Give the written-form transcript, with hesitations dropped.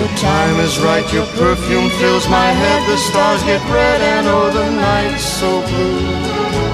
time is right, your perfume fills my head, the stars get red and oh the night's so blue.